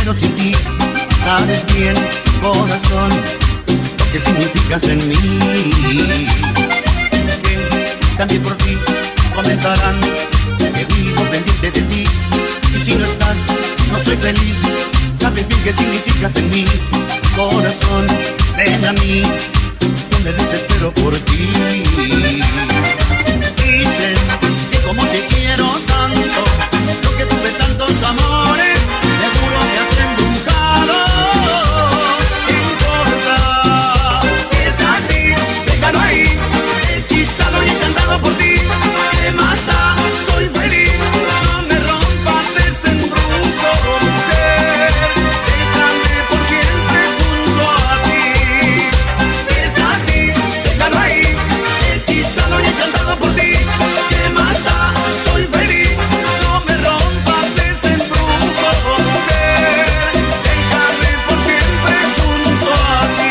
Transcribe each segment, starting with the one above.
quiero sin ti. Sabes bien, corazón, lo que significas en mí. Que también por ti comentarán que vivo pendiente de ti. Y si no estás, no soy feliz. Sabes bien qué significas en mí. Corazón, ven a mí, yo me desespero por ti. Dicen que como te quiero tanto, yo que tuve tantos amores, seguro me hacen buscado. ¿Qué importa? Si es así, déjalo ahí, hechizado y encantado por ti. ¿Qué más da? Soy feliz. No me rompas ese embrujo, mujer. Déjame por siempre junto a ti. Si es así, déjalo ahí, hechizado y encantado por ti. ¿Qué más da? Soy feliz. No me rompas ese embrujo, mujer. Déjame por siempre junto a ti.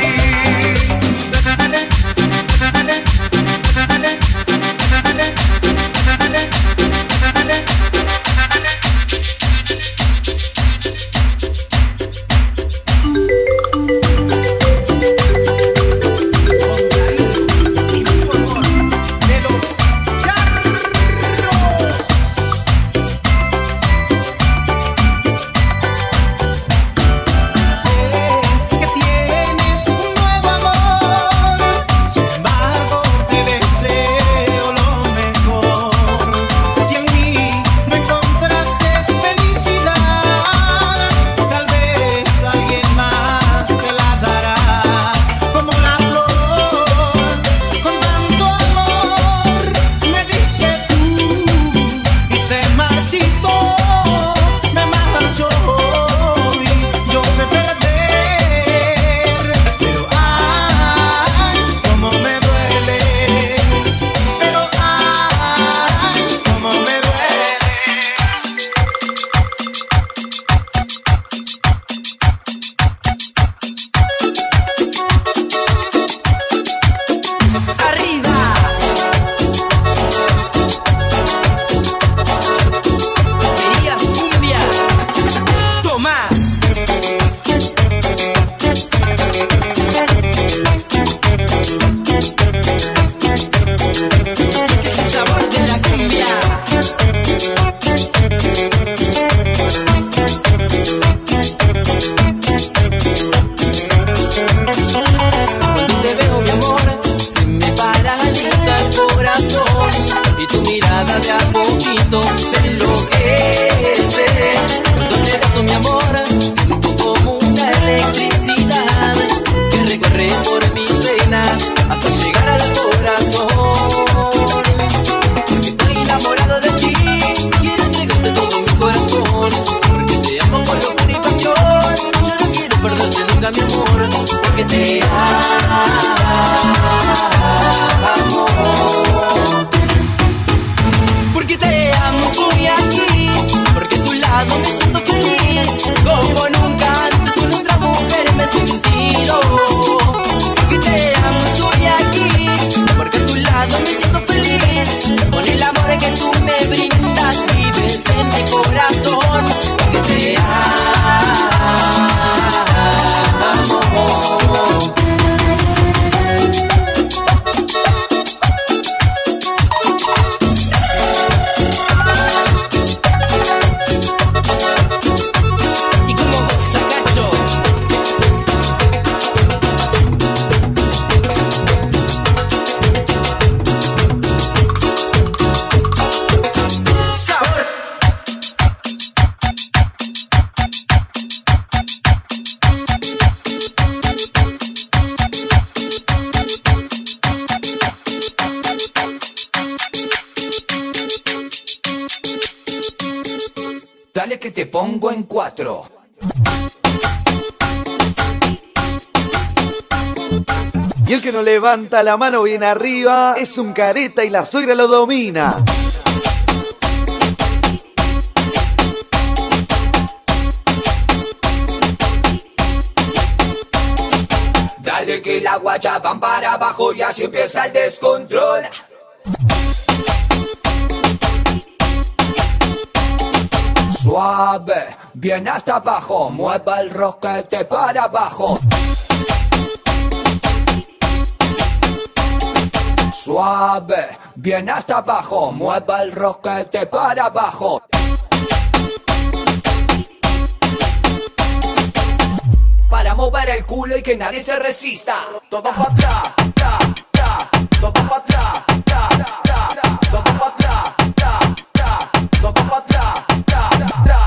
Dale que te pongo en 4. Y el que no levanta la mano bien arriba es un careta y la suegra lo domina. Dale que la guacha van para abajo y así empieza el descontrol. Suave, bien hasta abajo, mueva el roquete para abajo. Suave, bien hasta abajo, mueva el roquete para abajo. Para mover el culo y que nadie se resista. Todo pa' atrás, ta, ta, todo pa' atrás, ta, ta, todo pa' atrás, ta, ta, todo pa' atrás, ta, ta.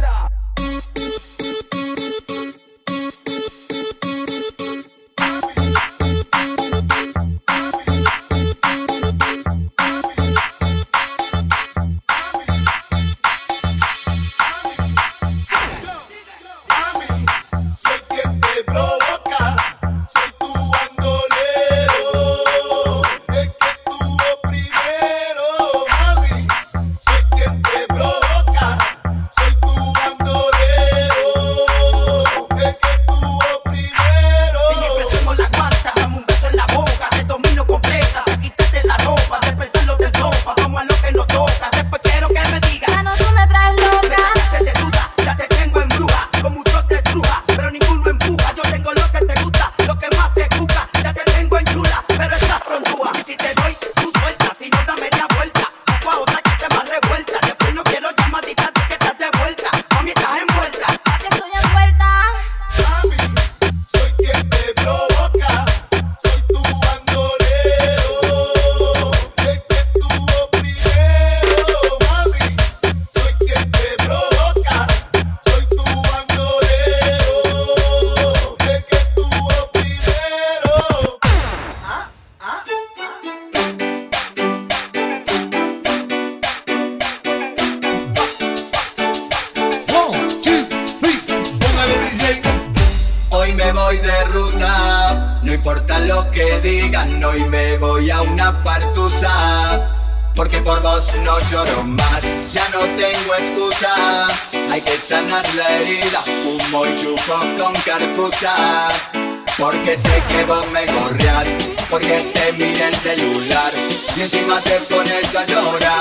Hoy me voy a una partusa, porque por vos no lloro más, ya no tengo excusa. Hay que sanar la herida, fumo y chupo con carpusa, porque sé que vos me gorreás, porque te mira el celular y encima te pones a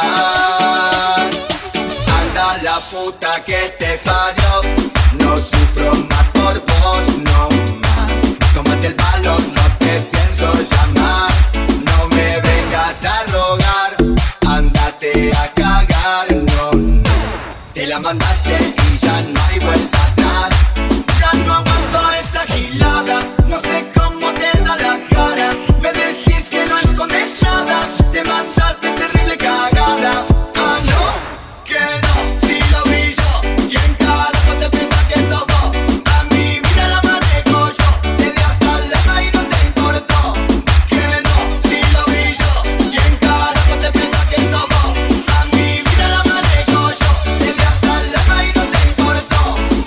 llorar. Anda la puta que te parió, no sufro más por vos, no más. Tómate el palo, no te pienso llamar, no me vengas a rogar, ándate a cagar, no, no. Te la mandaste y ya no hay vuelta atrás. Ya no aguanto esta gilada, no sé cómo te da la cara. Me decís que no escondes nada, te mandaste terrible cagada. Ah, no, que no, si lo vi yo. ¿Quién carajo te piensa que sos vos? A mi vida la manejo yo, te di hasta la cama y no te importó. Que no, si lo vi yo. ¿Quién carajo te piensa que sos vos? A mi vida la manejo yo, te di hasta la cama y no te importó.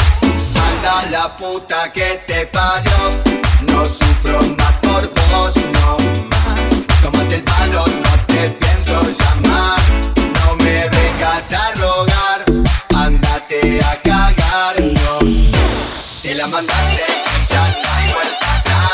Anda la puta que te parió, no sufro más por vos, no más. Tómate el palo, no te pienso llamar, no me vengas a rogar, ándate a cagar, no, no. Te la mandaste y ya no hay vuelta atrás.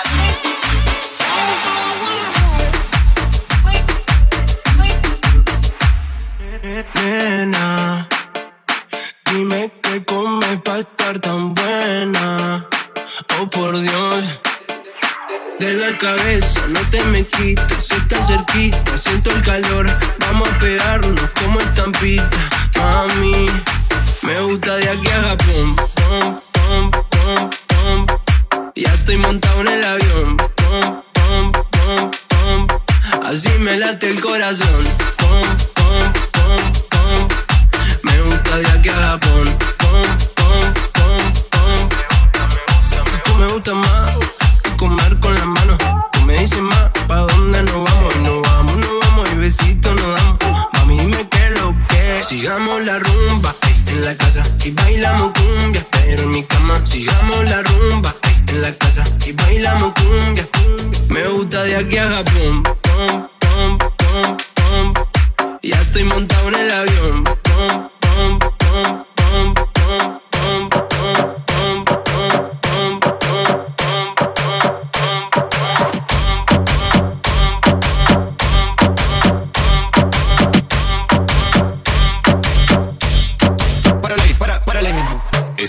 Nena, dime qué comes pa' estar tan buena. Oh, por Dios, de la cabeza no te me quites. Si estás cerquita, siento el calor. Vamos a pegarnos como estampita. Mami, me gusta de aquí a Japón. Pom, pom, pom, pom. Ya estoy montado en el avión. Pom, pom, pom, pom. Así me late el corazón. Pom, pom, pom, pom. Me gusta de aquí a Japón. Pom, pom, pom, pom. Tú me gusta más que comer con las manos. Tú me dices más, ¿pa' dónde nos vamos? Y nos vamos y besitos nos damos. Mami, dime qué es lo que. Sigamos la rumba, ey, en la casa y bailamos cumbia, pero en mi cama. Sigamos la rumba, ey, en la casa y bailamos cumbia, cumbia. Me gusta de aquí a Japón. Pom, pom, pom, pom. Ya estoy montado en el avión. Pom, pom, pom, pom, pom, pom, pom, pom, pom, pom, Párale ahí mismo.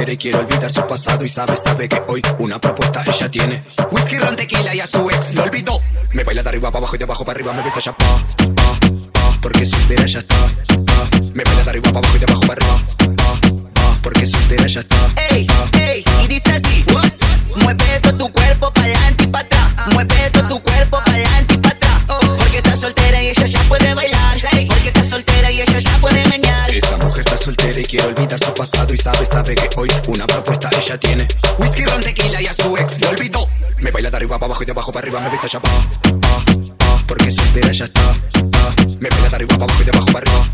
soltera y quiere olvidar su pasado y sabe que hoy una propuesta ella tiene. Whisky, ron, tequila y a su ex lo olvidó. Me baila de arriba para abajo y de abajo para arriba, me besa ya porque soltera ya está. Me baila de arriba para abajo y de abajo para arriba, porque soltera ya está. Ey, ey, y dice así, what? Mueve todo tu cuerpo para adelante y para atrás. Mueve todo tu cuerpo para adelante y para atrás. Porque está soltera y ella ya puede bailar. Porque está soltera y ella ya puede menear. Esa mujer está soltera y quiere olvidar su pasado y sabe que hoy una propuesta ella tiene. Whisky, ron, tequila y a su ex lo olvidó. Me baila de arriba para abajo y de abajo para arriba, me besa ya porque soltera ya está. Me baila de arriba para abajo y de abajo para arriba.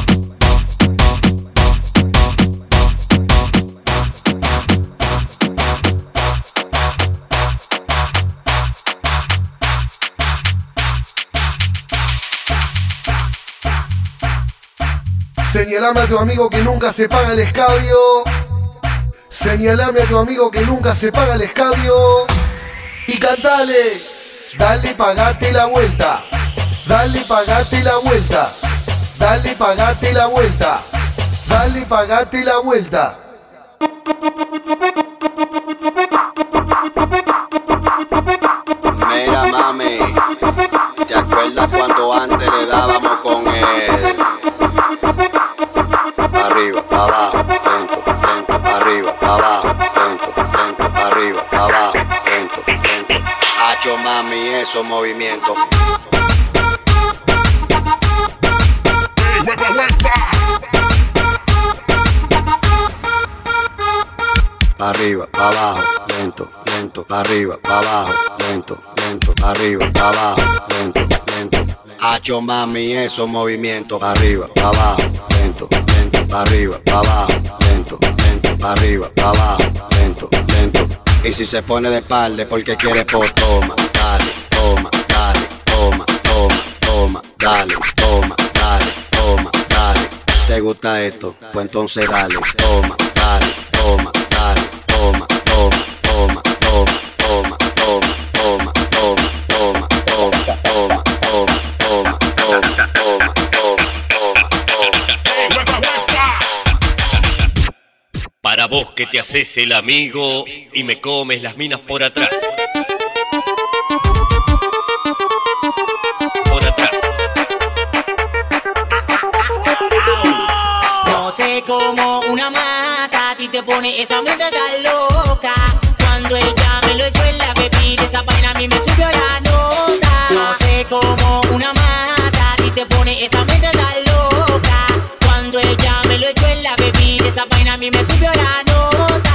Señalame a tu amigo que nunca se paga el escabio. Señalame a tu amigo que nunca se paga el escabio. Y cantale, dale, pagate la vuelta. Dale, pagate la vuelta. Dale, pagate la vuelta. Dale, pagate la vuelta. Mira, mami, ¿te acuerdas cuando antes le dábamos con él? Arriba, para abajo, lento, lento, arriba, para abajo, lento, lento, arriba, para abajo, lento, lento. Hacho, mami, esos movimientos. Arriba, para abajo, lento, lento, arriba, para abajo, lento, lento, arriba, para abajo, lento, lento. Hacho, mami, esos movimientos. Arriba, para abajo, lento, lento, arriba, para abajo, lento, lento, arriba, para abajo, lento, lento. Y si se pone de espalda porque quiere, pues toma, dale, toma, dale, toma, toma, toma, dale, toma, dale, toma, dale. ¿Te gusta esto? Pues entonces dale, toma, dale, toma, dale, toma, toma, toma, toma, toma, toma, toma, toma, toma, toma, toma, toma, toma, toma, Para vos que te haces el amigo y me comes las minas por atrás. Por atrás. No sé cómo una mata a ti te pone esa mente tan loca. Cuando ella me lo echó en la bebida, esa vaina a mí me subió la nota. No sé cómo una mata a ti te pone esa mente tan loca. Cuando ella me lo echó en la bebida, esa vaina a mí me subió la nota.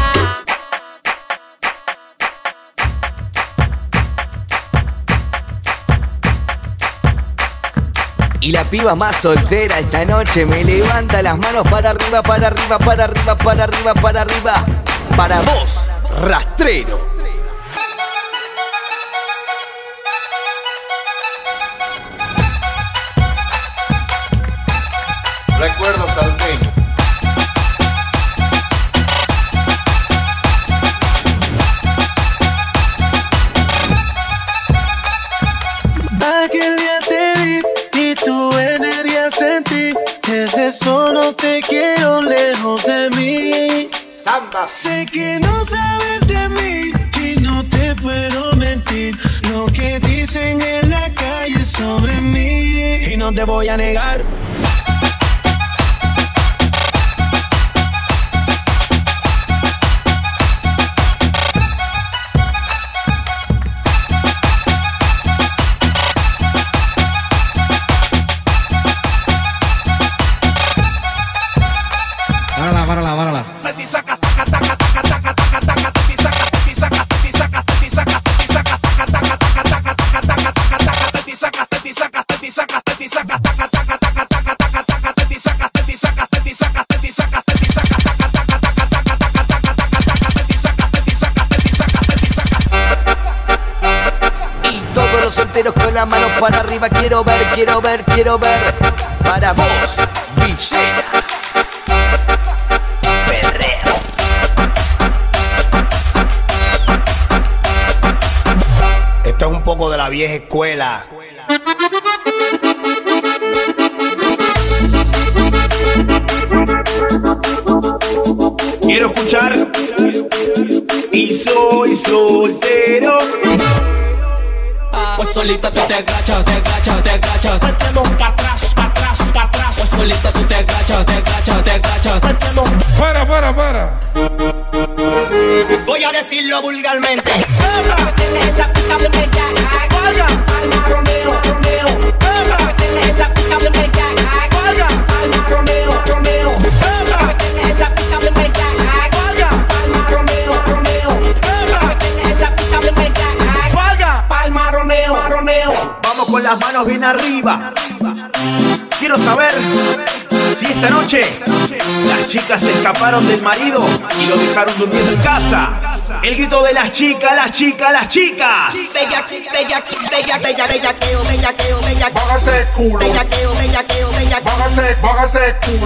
Y la piba más soltera esta noche me levanta las manos para arriba, para arriba, para arriba, para arriba, para arriba. Para vos, rastrero. Recuerdo salteño. Aquel día te vi y tu energía sentí. Desde eso no te quiero lejos de mí. Samba. Sé que no sabes de mí y no te puedo mentir. Lo que dicen en la calle sobre mí y no te voy a negar. Párala. Y todos los solteros con las manos para arriba. Quiero ver, quiero ver, quiero ver. Para vos, Villena. Esto es un poco de la vieja escuela. Quiero escuchar. Y soy soltero. Pues solita tú te agachas, te agachas, te agachas. Mételo pa' atrás, pa' atrás, pa' atrás. Pues solita tú te agachas, te agachas, te agachas. Mételo. Para. Voy a decirlo vulgarmente. Vamos con las manos bien arriba. Quiero saber si esta noche las chicas se escaparon del marido y lo dejaron durmiendo en casa. El grito de las chicas, las chicas, las chicas. Bellaqueo. Bájase culo. Bellaqueo. Bájase culo.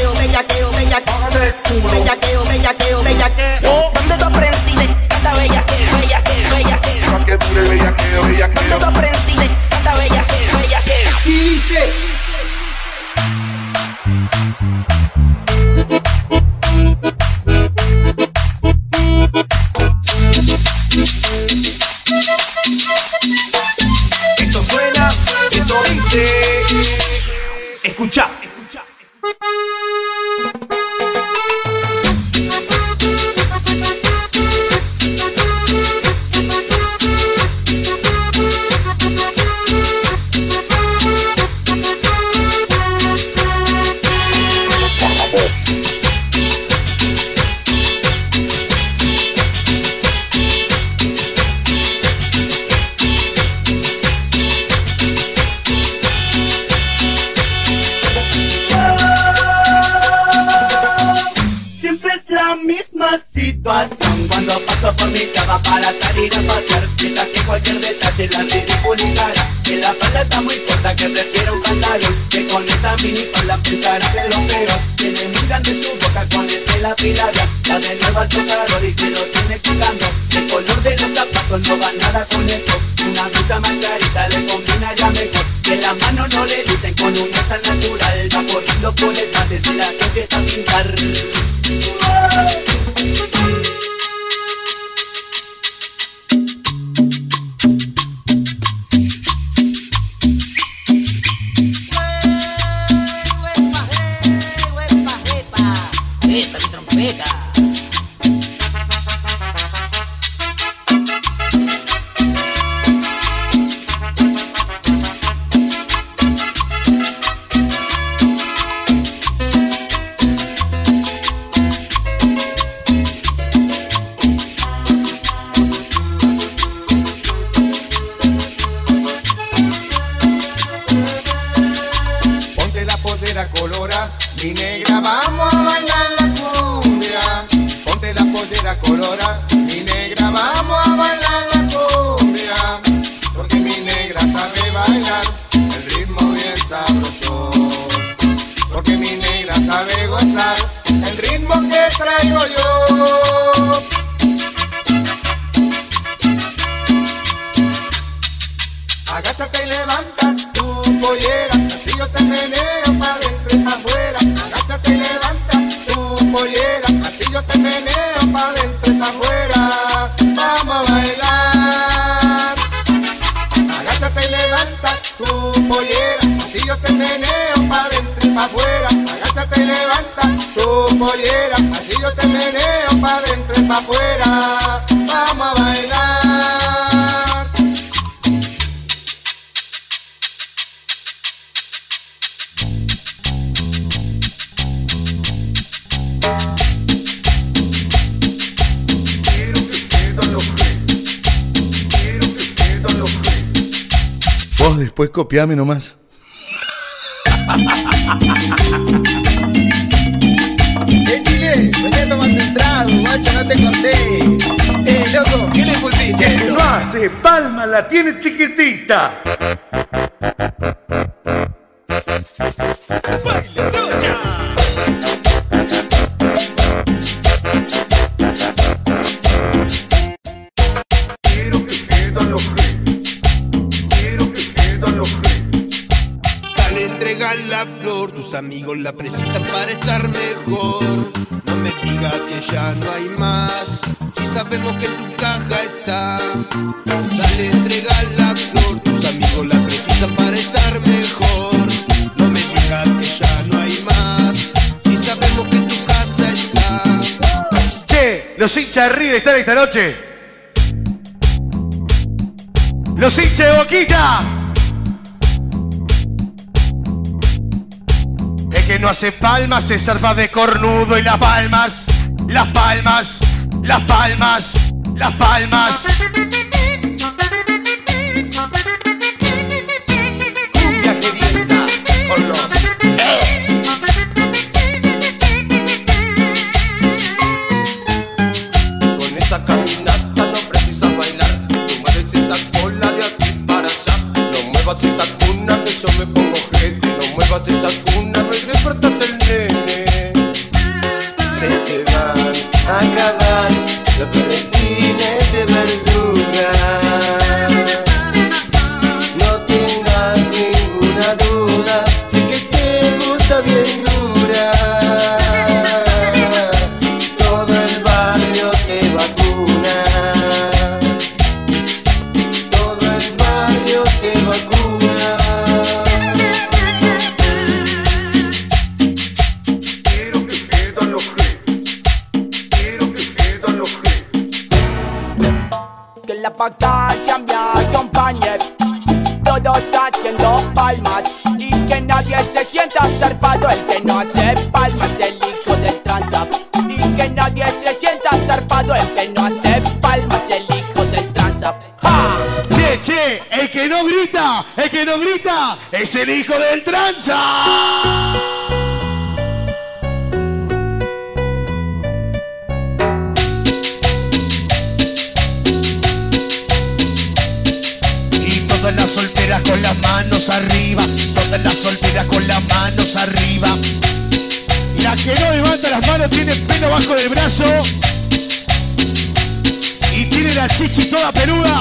Bellaqueo. ¿Dónde tú aprendiste? Canta bellaqueo. Pa' que dure bellaqueo. ¿Dónde tú aprendiste? Canta bellaqueo. Y dice. Esto suena, esto dice. Escucha. Situación cuando paso por mi cama para salir a pasear, mientras que cualquier detalle la ridiculizará. Que la falda está muy corta, que prefiero un pantalón, que con esa minifalda pensará que lo peor. Tiene muy grande su boca con ese lapidaria, la de nuevo al tocador y se lo tiene picando. El color de los zapatos no va nada con esto, una blusa más clarita le combinaría mejor. Que la mano no le dicen con una sal natural, va corriendo por el mate se la empieza a pintar. Esa mi trompeta. Ponte la pollera colora, mi negra, vamos a bailar la cumbia. Ponte la pollera colora, mi negra, vamos a bailar la cumbia. Porque mi negra sabe bailar el ritmo bien sabroso. Porque mi negra sabe gozar el ritmo que traigo yo. Agáchate y levanta tu pollera, así yo te meneo pa' dentro y pa' afuera. Agáchate y levanta tu pollera, así yo te meneo pa' dentro y pa' afuera. Vamos a bailar. Agáchate y levanta tu pollera, así yo te meneo pa' dentro y pa' afuera. Agáchate y levanta tu pollera, así yo te meneo pa' dentro y pa' afuera. Vamos a bailar. Vos después copiame nomás. Chile, venía tomando un trago, macho, no te conté. Loco, ¿qué le pusiste? Que no hace palma, la tiene chiquitita. Quiero que quedan los hits. Quiero que quedan los hits. Dale, entrega la flor. flor, tus amigos la precisan para estar mejor. No me digas que ya no hay más, si sabemos que en tu caja está. Dale, entrega la flor, tus amigos la precisan para estar mejor. No me digas que ya no hay más, si sabemos que en tu casa está. Che, los hinchas de River están esta noche. Los hinchas de Boquita. El que no hace palmas se zarpa de cornudo y las palmas, las palmas, las palmas, las palmas. Cumbia querienda con los es. Con esa caminata no precisas bailar. Tú mueves esa cola de aquí para allá. No muevas esa cuna que yo me pongo gente. No muevas esa cuna, me despertas el nene. Se te van a acabar los berretines de verdura. No tengas ninguna duda, sé que te gusta bien dura. Todo el barrio te vacuna. Todo el barrio te vacuna. Quiero que quedan los jetes. Quiero que quedan los jetes. Que la vacancia me acompañe, todos haciendo palmas y que nadie se sienta zarpado. El que no hace palmas es el hijo del tranza. Y que nadie se sienta zarpado. El que no hace palmas es el hijo del tranza. ¡Ja! Che, che, el que no grita es el hijo del tranza. Todas las solteras con las manos arriba, todas las solteras con las manos arriba. La que no levanta las manos tiene pelo bajo del brazo y tiene la chichi toda peluda.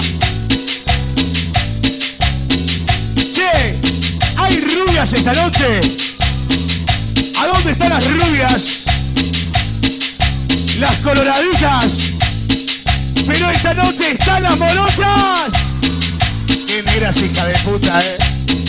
Che, ¿hay rubias esta noche? ¿A dónde están las rubias? Las coloraditas. Pero esta noche están las morochas. Qué negras, hija de puta,